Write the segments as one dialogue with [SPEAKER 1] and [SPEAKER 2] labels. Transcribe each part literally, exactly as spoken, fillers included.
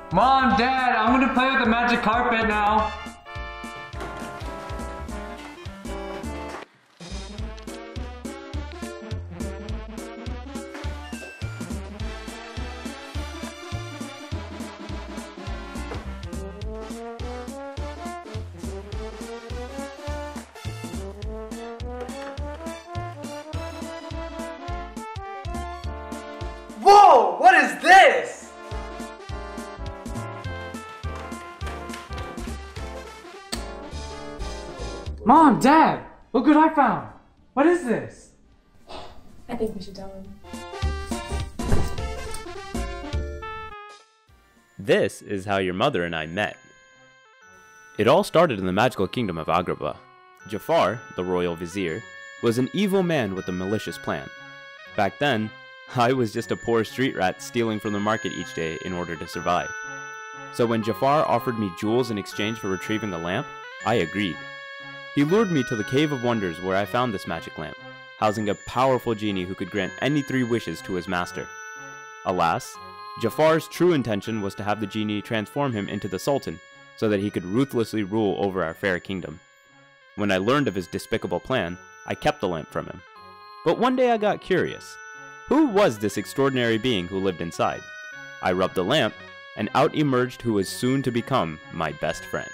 [SPEAKER 1] Mom, Dad, I'm gonna play with the magic carpet now.
[SPEAKER 2] Whoa! What is this?
[SPEAKER 1] Mom, Dad, look what I found. What is this?
[SPEAKER 3] I think we should tell him.
[SPEAKER 4] This is how your mother and I met. It all started in the magical kingdom of Agrabah. Jafar, the royal vizier, was an evil man with a malicious plan. Back then, I was just a poor street rat stealing from the market each day in order to survive. So when Jafar offered me jewels in exchange for retrieving a lamp, I agreed. He lured me to the Cave of Wonders where I found this magic lamp, housing a powerful genie who could grant any three wishes to his master. Alas, Jafar's true intention was to have the genie transform him into the Sultan so that he could ruthlessly rule over our fair kingdom. When I learned of his despicable plan, I kept the lamp from him. But one day I got curious. Who was this extraordinary being who lived inside? I rubbed the lamp, and out emerged who was soon to become my best friend.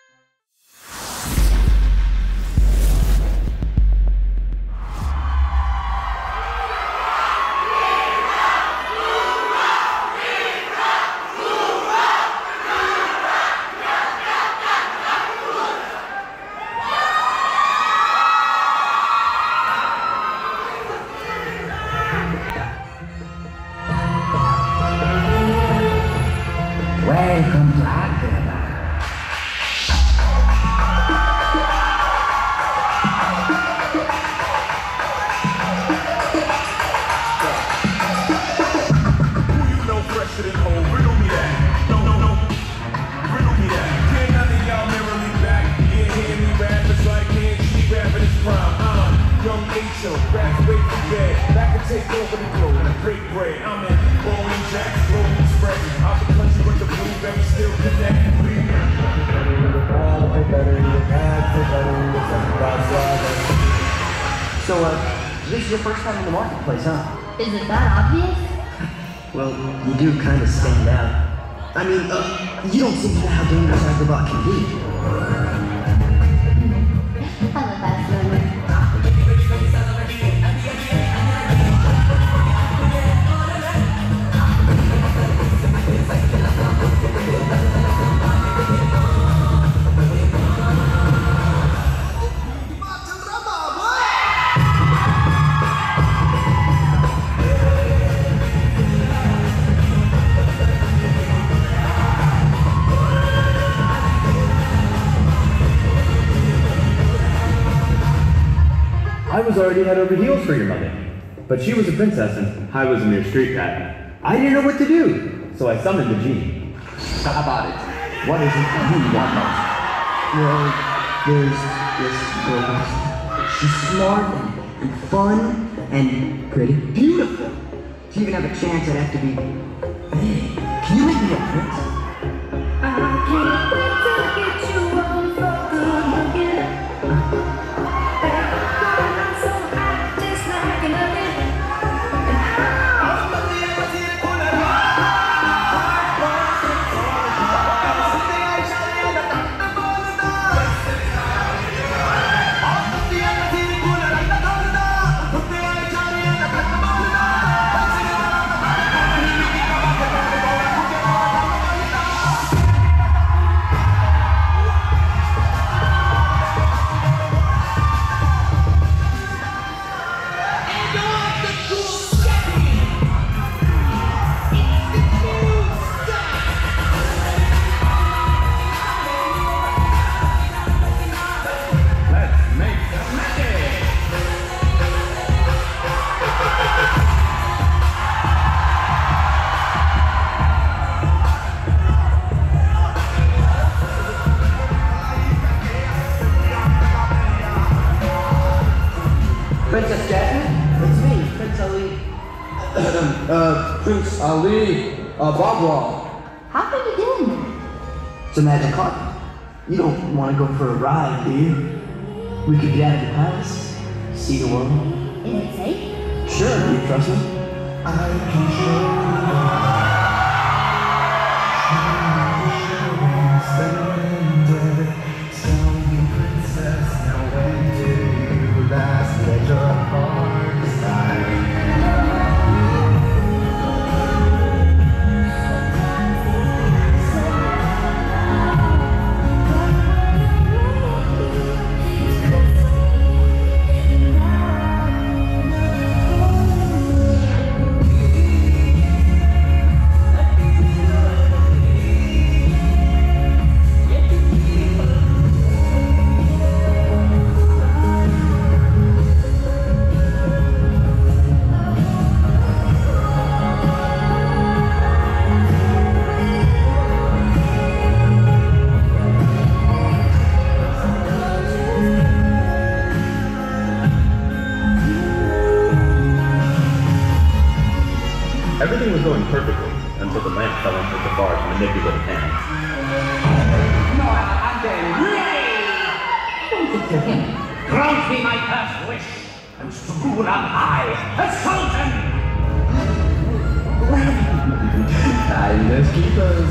[SPEAKER 5] Welcome to Agrabah.
[SPEAKER 6] Who you know fresher than whole? Riddle me that. No, no, no. Riddle me that. Can't none of y'all mirror me back. Yeah, hear me rap. It's like can't she rap in his prime. Uh, young Nasha, graduate from bed. Back and take over the globe and a great bread. I'm in Bowling Jack, slowly spread. Out the country with the blue, baby, still connect.
[SPEAKER 5] So, uh, this is your first time in the marketplace, huh?
[SPEAKER 7] Is it that obvious?
[SPEAKER 5] Well, you do kind of stand out. I mean, uh, you don't seem to know how dangerous Agrabah can be.
[SPEAKER 7] I'm a fast learner.
[SPEAKER 8] I was already head over heels for your mother, but she was a princess and I was a mere street rat. I didn't know what to do, so I summoned the genie.
[SPEAKER 5] How about it? What is it you want most? Well, there's this girl. She's smart and, and fun and pretty. Beautiful. To even have a chance, I'd have to be big. Can you make me a prince?
[SPEAKER 7] I can't wait to get you on for good looking.
[SPEAKER 5] Princess Jasmine? It's me, Prince Ali.
[SPEAKER 2] uh, Prince Ali, uh, Bob Wall.
[SPEAKER 7] How can you get
[SPEAKER 5] It's a magic carpet. You don't want to go for a ride, do you? We could get out of the palace, see the world.
[SPEAKER 7] Is it safe?
[SPEAKER 5] Sure, do you trust me?
[SPEAKER 6] I can show you. Tell me, princess, now when did you last let your heart decide?
[SPEAKER 8] Everything was going perfectly until the lamp fell into Jafar's manipulative hands.
[SPEAKER 5] Don't it to him.
[SPEAKER 9] Grant me my first wish, and rule on high, as Sultan!
[SPEAKER 5] Kindness keepers.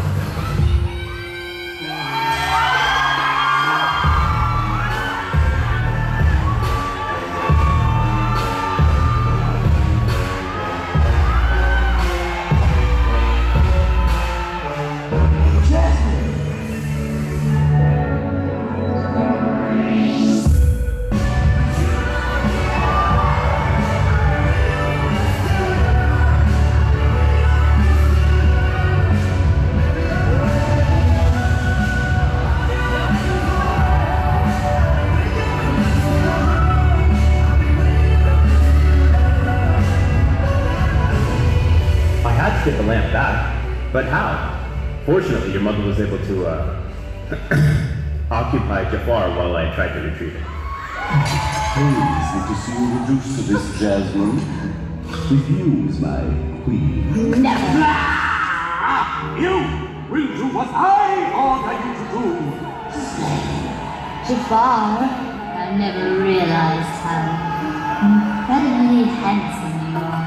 [SPEAKER 8] Get the lamp back, but how? Fortunately, your mother was able to uh, occupy Jafar while I tried to retrieve it.
[SPEAKER 10] Please, to see you reduced to this, Jasmine. Refuse, my queen.
[SPEAKER 9] Never! You will do what I order you to do!
[SPEAKER 7] Jafar, I never realized how incredibly handsome you are.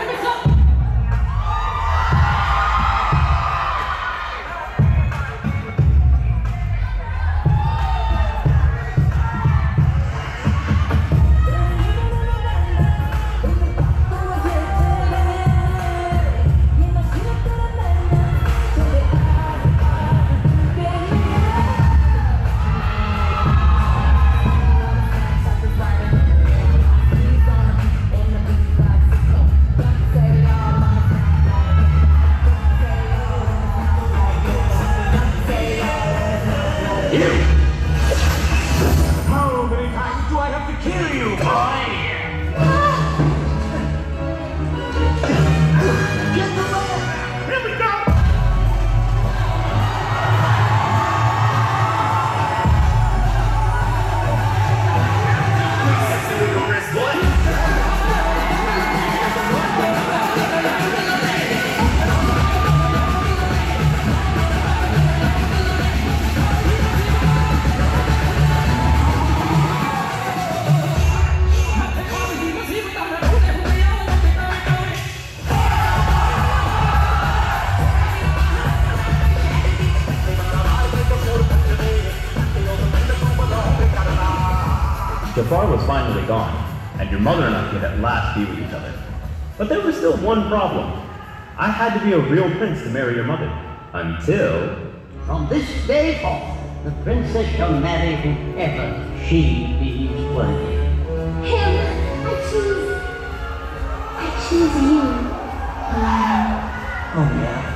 [SPEAKER 8] Jafar was finally gone, and your mother and I could at last be with each other. But there was still one problem. I had to be a real prince to marry your mother. Until...
[SPEAKER 11] From this day forth, the princess shall marry whoever she deems worthy.
[SPEAKER 7] Him, I choose. I choose you.
[SPEAKER 5] Oh yeah.